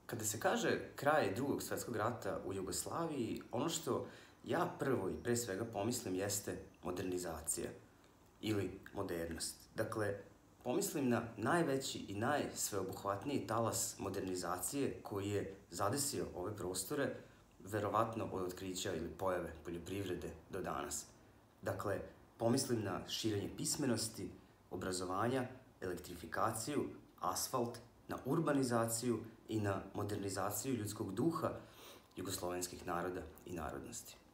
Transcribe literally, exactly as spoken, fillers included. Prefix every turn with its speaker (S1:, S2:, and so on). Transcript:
S1: Kada se kaže kraj Drugog svjetskog rata u Jugoslaviji, ono što ja prvo i pre svega pomislim jeste modernizacija ili modernost. Dakle, pomislim na najveći i najsveobuhvatniji talas modernizacije koji je zadesio ove prostore, verovatno od otkrića ili pojave poljoprivrede do danas. Dakle, pomislim na širenje pismenosti, obrazovanja, elektrifikaciju, asfalt, na urbanizaciju i na modernizaciju ljudskog duha jugoslovenskih naroda i narodnosti.